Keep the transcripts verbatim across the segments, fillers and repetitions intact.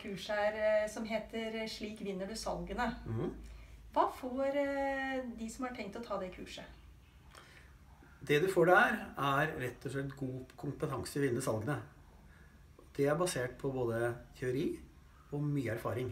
kurs her som heter Slik vinner du salgene. Mm. Hva får de som har tenkt å ta det kurset? Det du får der er rett og slett god kompetanse i å vinne salgene. Det er basert på både teori og mye erfaring.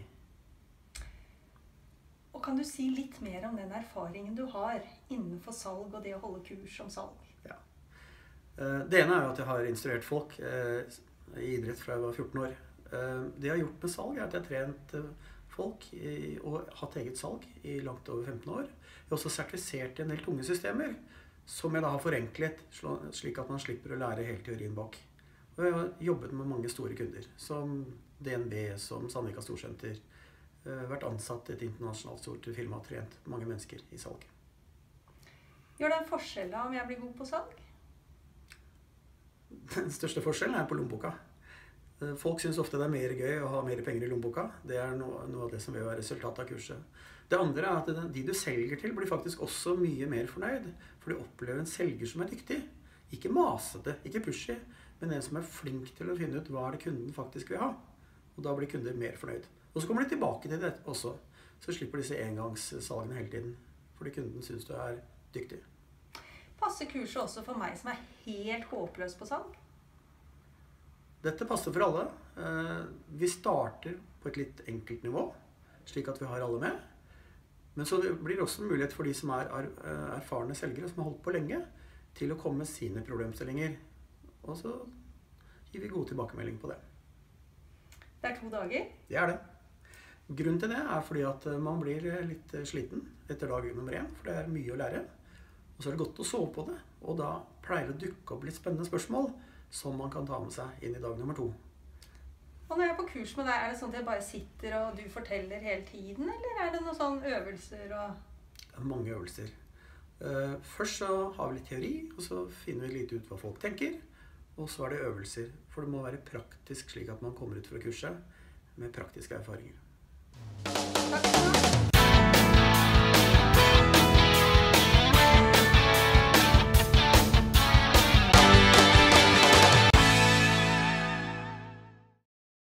Og kan du si litt mer om den erfaringen du har innenfor salg og det å holde kurs om salg? Ja. Det ene er jo at jeg har instruert folk i idrett fra jeg var fjorten år. Det jeg har gjort med salg er at jeg har trent folk og hatt eget salg i langt over femten år. Jeg har også sertifisert en del tunge systemer som jeg da har forenklet slik at man slipper å lære hele teorien bak. Og jeg har jobbet med mange store kunder, som D N B, som Sandvika Storsenter, vært ansatt i et internasjonalt stort firma og trent mange mennesker i salg. Gjør det en forskjell da om jeg blir god på salg? Den største forskjellen er på lommeboka. Folk synes ofte det er mer gøy å ha mer penger i lommeboka. Det er noe, noe av det som vil være resultatet av kurset. Det andre er at de du selger til blir faktisk også mye mer fornøyd, for du opplever en selger som er dyktig. Ikke masete, ikke pushy, men en som er flink til å finne ut hva er det kunden faktisk vil ha. Og da blir kunder mer fornøyd. Og så kommer de tilbake til det også, så slipper disse engangssalgene hele tiden, fordi kunden synes du er dyktig. Passer kurset også for meg som er helt håpløs på salg? Dette passer for alle. Vi starter på et litt enkelt nivå, slik at vi har alle med. Men så blir det også en mulighet for de som er erfarne selgere, som har holdt på lenge, til å komme med sine problemstillinger. Og så gir vi god tilbakemelding på det. Det er to dager? Det er det. Grunnen til det er fordi at man blir litt sliten etter dag nummer én, for det er mye å lære. Og så er det godt å sove på det, og da pleier det å dukke opp litt spennende spørsmål som man kan ta med seg inn i dag nummer to. Og når jeg er på kurs med deg, er det sånn at jeg bare sitter og du forteller hele tiden, eller er det noen sånne øvelser? Og... Det er mange øvelser. Først så har vi litt teori, og så finner vi litt ut hva folk tenker, og så er det øvelser, for det må være praktisk slik at man kommer ut fra kurset med praktiske erfaringer. Takk skal du ha.